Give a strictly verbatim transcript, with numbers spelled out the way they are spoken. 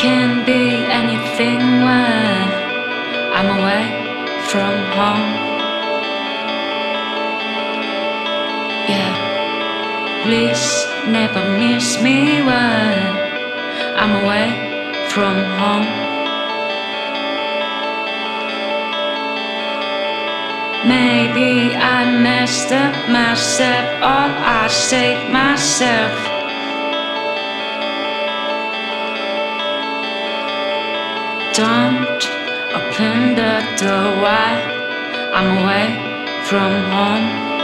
can be anything when I'm away from home. Yeah, please never miss me when I'm away from home. Maybe I messed up myself, or I saved myself. Don't open the door while I'm away from home.